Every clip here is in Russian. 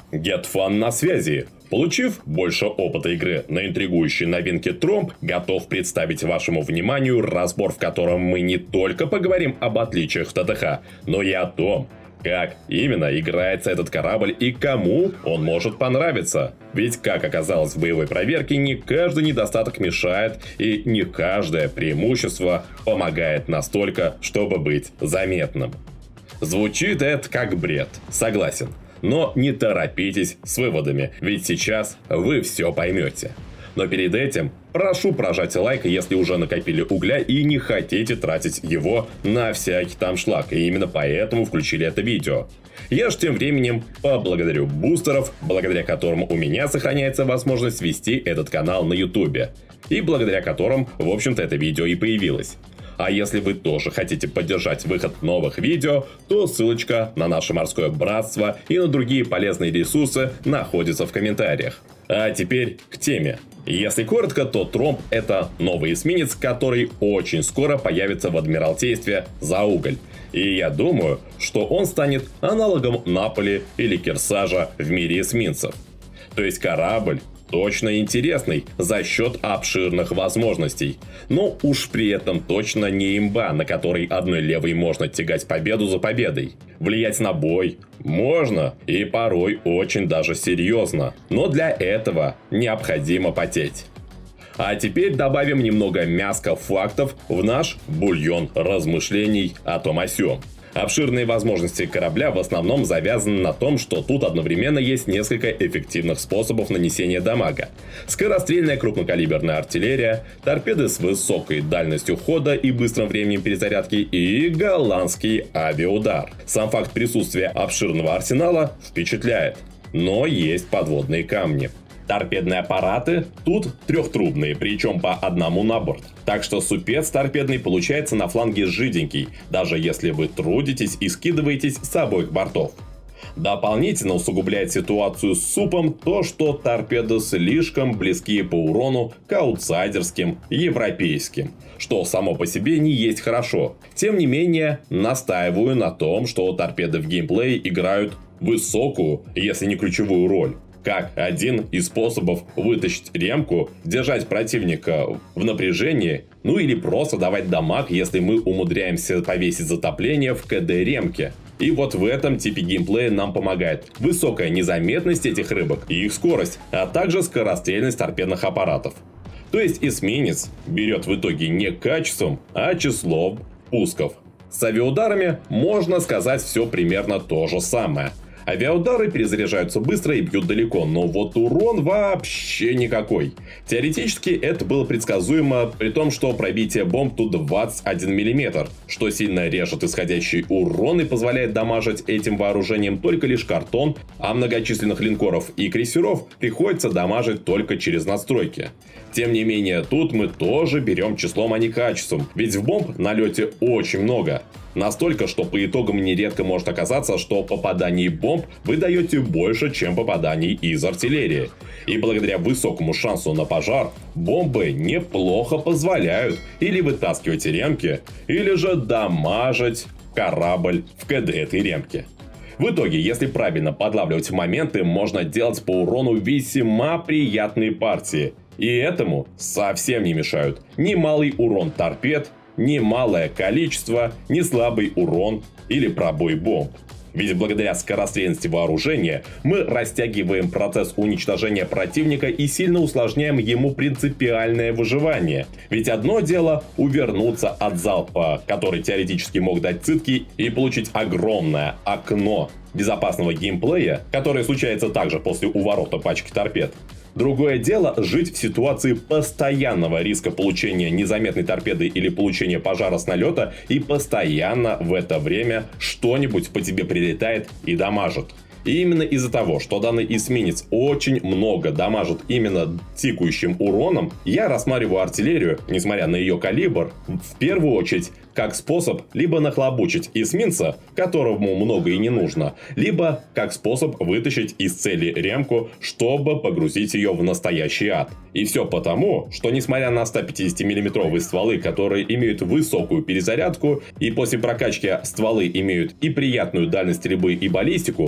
GetFun на связи. Получив больше опыта игры на интригующей новинке Тромб, готов представить вашему вниманию разбор, в котором мы не только поговорим об отличиях в ТТХ, но и о том, как именно играется этот корабль и кому он может понравиться. Ведь, как оказалось в боевой проверке, не каждый недостаток мешает и не каждое преимущество помогает настолько, чтобы быть заметным. Звучит это как бред, согласен. Но не торопитесь с выводами, ведь сейчас вы все поймете. Но перед этим прошу прожать лайк, если уже накопили угля и не хотите тратить его на всякий там шлак, и именно поэтому включили это видео. Я же тем временем поблагодарю бустеров, благодаря которым у меня сохраняется возможность вести этот канал на YouTube, и благодаря которым, в общем-то, это видео и появилось. А если вы тоже хотите поддержать выход новых видео, то ссылочка на наше морское братство и на другие полезные ресурсы находится в комментариях. А теперь к теме. Если коротко, то Тромб — это новый эсминец, который очень скоро появится в Адмиралтействе за уголь. И я думаю, что он станет аналогом Наполи или Керсажа в мире эсминцев. То есть корабль точно интересный за счет обширных возможностей. Но уж при этом точно не имба, на которой одной левой можно тягать победу за победой. Влиять на бой можно, и порой очень даже серьезно. Но для этого необходимо потеть. А теперь добавим немного мяска фактов в наш бульон размышлений о том о сём. Обширные возможности корабля в основном завязаны на том, что тут одновременно есть несколько эффективных способов нанесения дамага. Скорострельная крупнокалиберная артиллерия, торпеды с высокой дальностью хода и быстрым временем перезарядки и голландский авиаудар. Сам факт присутствия обширного арсенала впечатляет, но есть подводные камни. Торпедные аппараты тут трехтрубные, причем по одному на борт. Так что супец торпедный получается на фланге жиденький, даже если вы трудитесь и скидываетесь с обоих бортов. Дополнительно усугубляет ситуацию с супом то, что торпеды слишком близки по урону к аутсайдерским европейским, что само по себе не есть хорошо. Тем не менее, настаиваю на том, что торпеды в геймплее играют высокую, если не ключевую роль. Как один из способов вытащить ремку, держать противника в напряжении, ну или просто давать дамаг, если мы умудряемся повесить затопление в КД ремке. И вот в этом типе геймплея нам помогает высокая незаметность этих рыбок и их скорость, а также скорострельность торпедных аппаратов. То есть эсминец берет в итоге не качеством, а числом пусков. С авиаударами можно сказать все примерно то же самое. Авиаудары перезаряжаются быстро и бьют далеко, но вот урон вообще никакой. Теоретически это было предсказуемо, при том, что пробитие бомб тут 21 мм, что сильно режет исходящий урон и позволяет дамажить этим вооружением только лишь картон, а многочисленных линкоров и крейсеров приходится дамажить только через настройки. Тем не менее, тут мы тоже берем числом, а не качеством, ведь в бомб на лете очень много. Настолько, что по итогам нередко может оказаться, что попаданий бомб вы даете больше, чем попаданий из артиллерии. И благодаря высокому шансу на пожар, бомбы неплохо позволяют или вытаскивать ремки, или же дамажить корабль в КД этой ремки. В итоге, если правильно подлавливать моменты, можно делать по урону весьма приятные партии. И этому совсем не мешают ни малый урон торпед, ни малое количество, ни слабый урон или пробой бомб. Ведь благодаря скорострельности вооружения мы растягиваем процесс уничтожения противника и сильно усложняем ему принципиальное выживание. Ведь одно дело увернуться от залпа, который теоретически мог дать цитки, и получить огромное окно безопасного геймплея, которое случается также после уворота пачки торпед. Другое дело жить в ситуации постоянного риска получения незаметной торпеды или получения пожара с налета, и постоянно в это время что-нибудь по тебе прилетает и дамажит. И именно из-за того, что данный эсминец очень много дамажит именно тикающим уроном, я рассматриваю артиллерию, несмотря на ее калибр, в первую очередь как способ либо нахлобучить эсминца, которому много и не нужно, либо как способ вытащить из цели ремку, чтобы погрузить ее в настоящий ад. И все потому, что несмотря на 150 мм стволы, которые имеют высокую перезарядку, и после прокачки стволы имеют и приятную дальность стрельбы и баллистику,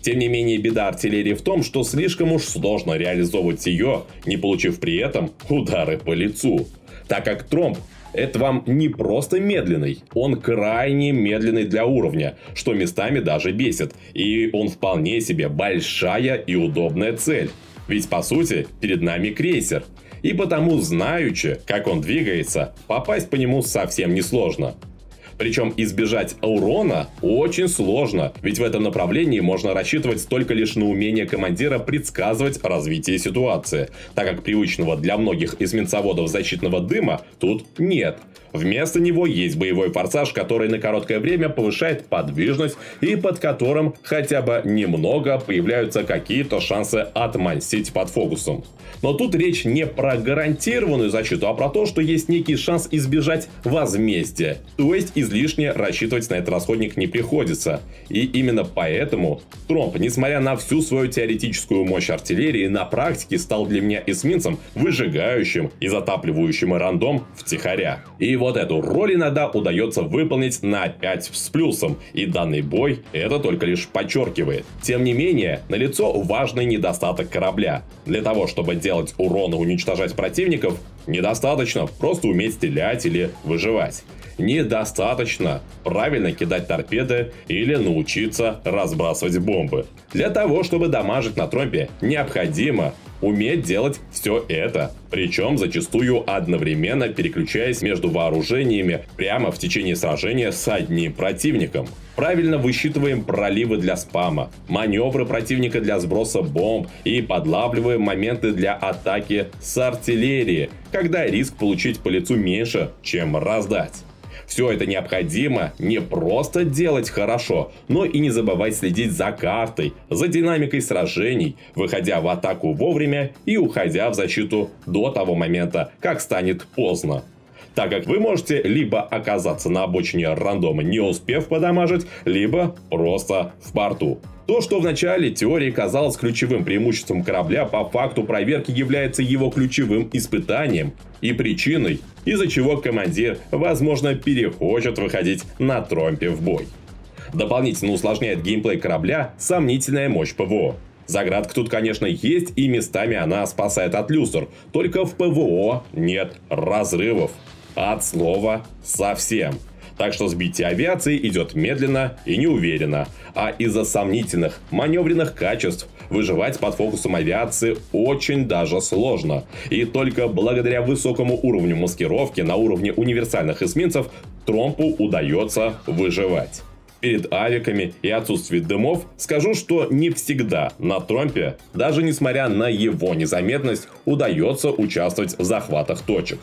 Тем не менее, беда артиллерии в том, что слишком уж сложно реализовывать ее, не получив при этом удары по лицу. Так как тромб — это вам не просто медленный, он крайне медленный для уровня, что местами даже бесит. И он вполне себе большая и удобная цель. Ведь по сути перед нами крейсер. И потому, знаючи, как он двигается, попасть по нему совсем несложно. Причем избежать урона очень сложно, ведь в этом направлении можно рассчитывать только лишь на умение командира предсказывать развитие ситуации, так как привычного для многих эсминцоводов защитного дыма тут нет. Вместо него есть боевой форсаж, который на короткое время повышает подвижность и под которым хотя бы немного появляются какие-то шансы отмансить под фокусом. Но тут речь не про гарантированную защиту, а про то, что есть некий шанс избежать возмездия. То есть излишне рассчитывать на этот расходник не приходится. И именно поэтому тромб, несмотря на всю свою теоретическую мощь артиллерии, на практике стал для меня эсминцем, выжигающим и затапливающим рандом втихаря. И вот эту роль иногда удается выполнить на 5 с плюсом, и данный бой это только лишь подчеркивает. Тем не менее, налицо важный недостаток корабля. Для того, чтобы делать урон и уничтожать противников, недостаточно просто уметь стрелять или выживать. Недостаточно правильно кидать торпеды или научиться разбрасывать бомбы. Для того, чтобы дамажить на тромбе, необходимо уметь делать все это, причем зачастую одновременно переключаясь между вооружениями прямо в течение сражения с одним противником. Правильно высчитываем проливы для спама, маневры противника для сброса бомб и подлавливаем моменты для атаки с артиллерии, когда риск получить по лицу меньше, чем раздать. Все это необходимо не просто делать хорошо, но и не забывать следить за картой, за динамикой сражений, выходя в атаку вовремя и уходя в защиту до того момента, как станет поздно. Так как вы можете либо оказаться на обочине рандома, не успев подамажить, либо просто в порту. То, что в начале теории казалось ключевым преимуществом корабля, по факту проверки является его ключевым испытанием и причиной, из-за чего командир, возможно, перехочет выходить на тромбе в бой. Дополнительно усложняет геймплей корабля сомнительная мощь ПВО. Заградка тут, конечно, есть, и местами она спасает от люстр, только в ПВО нет разрывов. От слова совсем. Так что сбитие авиации идет медленно и неуверенно, а из-за сомнительных маневренных качеств выживать под фокусом авиации очень даже сложно. И только благодаря высокому уровню маскировки на уровне универсальных эсминцев тромбу удается выживать. Перед авиками и отсутствием дымов скажу, что не всегда на тромбе, даже несмотря на его незаметность, удается участвовать в захватах точек.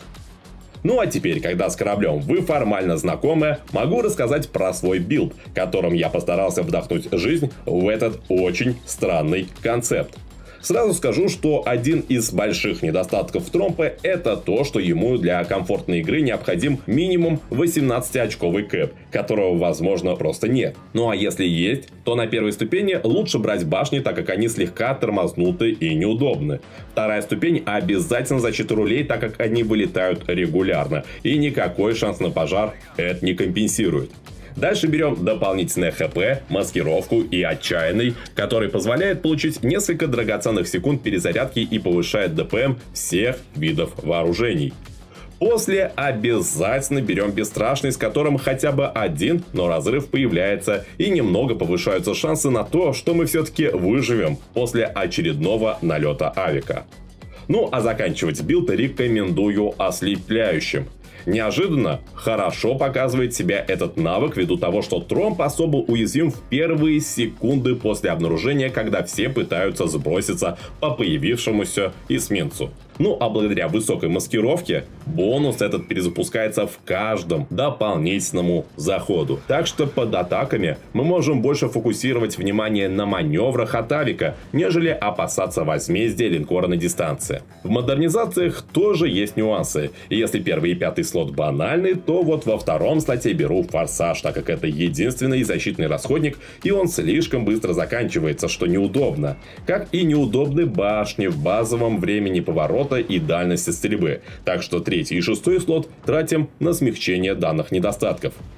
Ну а теперь, когда с кораблем вы формально знакомы, могу рассказать про свой билд, которым я постарался вдохнуть жизнь в этот очень странный концепт. Сразу скажу, что один из больших недостатков тромба — это то, что ему для комфортной игры необходим минимум 18-очковый кэп, которого, возможно, просто нет. Ну а если есть, то на первой ступени лучше брать башни, так как они слегка тормознуты и неудобны. Вторая ступень — обязательно защита рулей, так как они вылетают регулярно, и никакой шанс на пожар это не компенсирует. Дальше берем дополнительное ХП, маскировку и отчаянный, который позволяет получить несколько драгоценных секунд перезарядки и повышает ДПМ всех видов вооружений. После обязательно берем бесстрашный, с которым хотя бы один, но разрыв появляется, и немного повышаются шансы на то, что мы все-таки выживем после очередного налета авика. Ну а заканчивать билд рекомендую ослепляющим. Неожиданно хорошо показывает себя этот навык ввиду того, что тромб особо уязвим в первые секунды после обнаружения, когда все пытаются сброситься по появившемуся эсминцу. Ну а благодаря высокой маскировке бонус этот перезапускается в каждом дополнительному заходу. Так что под атаками мы можем больше фокусировать внимание на маневрах от авика, нежели опасаться возмездия линкора на дистанции. В модернизациях тоже есть нюансы. И если первый и пятый слот банальный, то вот во втором слоте беру форсаж, так как это единственный защитный расходник, и он слишком быстро заканчивается, что неудобно. Как и неудобны башни в базовом времени поворота и дальности стрельбы, так что третий и шестой слот тратим на смягчение данных недостатков.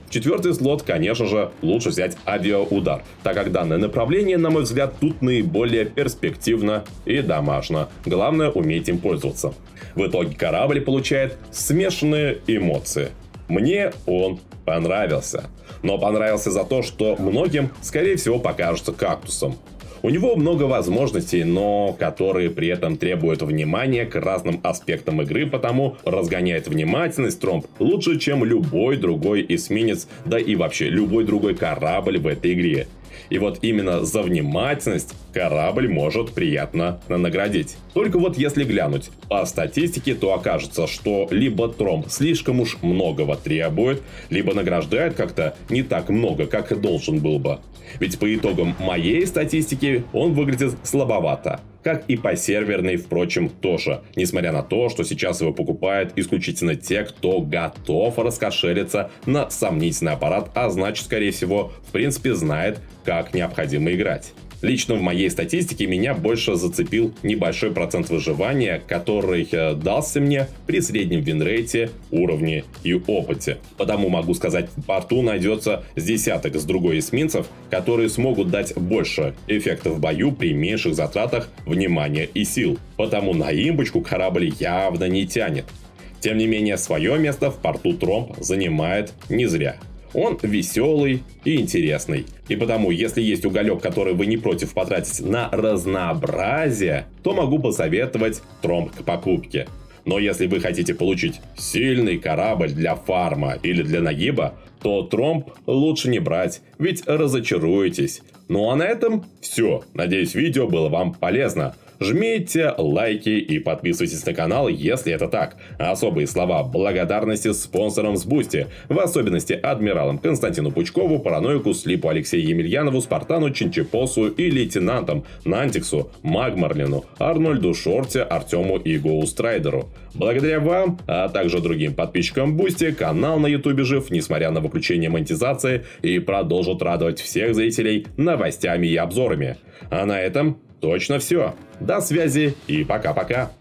Четвертый слот, конечно же, лучше взять авиаудар, так как данное направление, на мой взгляд, тут наиболее перспективно и домашно. Главное, уметь им пользоваться. В итоге корабль получает смешанные эмоции. Мне он понравился. Но понравился за то, что многим, скорее всего, покажется кактусом. У него много возможностей, но которые при этом требуют внимания к разным аспектам игры, потому разгоняет внимательность Тромп лучше, чем любой другой эсминец, да и вообще любой другой корабль в этой игре. И вот именно за внимательность корабль может приятно наградить. Только вот если глянуть по статистике, то окажется, что либо Тромп слишком уж многого требует, либо награждает как-то не так много, как и должен был бы. Ведь по итогам моей статистики он выглядит слабовато. Как и по серверной, впрочем, тоже. Несмотря на то, что сейчас его покупают исключительно те, кто готов раскошелиться на сомнительный аппарат, а значит, скорее всего, в принципе, знает, как необходимо играть. Лично в моей статистике меня больше зацепил небольшой процент выживания, который дался мне при среднем винрейте, уровне и опыте. Потому могу сказать, в порту найдется с десяток с другой эсминцев, которые смогут дать больше эффекта в бою при меньших затратах внимания и сил. Потому на имбочку корабль явно не тянет. Тем не менее, свое место в порту Тромп занимает не зря. Он веселый и интересный. И потому, если есть уголек, который вы не против потратить на разнообразие, то могу посоветовать Тромп к покупке. Но если вы хотите получить сильный корабль для фарма или для нагиба, то Тромп лучше не брать, ведь разочаруетесь. Ну а на этом все. Надеюсь, видео было вам полезно. Жмите лайки и подписывайтесь на канал, если это так. Особые слова благодарности спонсорам с Бусти, в особенности адмиралам Константину Пучкову, Параноику, Слипу Алексею Емельянову, Спартану, Чинчепосу и лейтенантам Нантиксу, Магмарлину, Арнольду Шорте, Артему и Гоустрайдеру. Благодаря вам, а также другим подписчикам Бусти, канал на ютубе жив, несмотря на выключение монетизации, и продолжит радовать всех зрителей новостями и обзорами. А на этом точно все. До связи и пока-пока.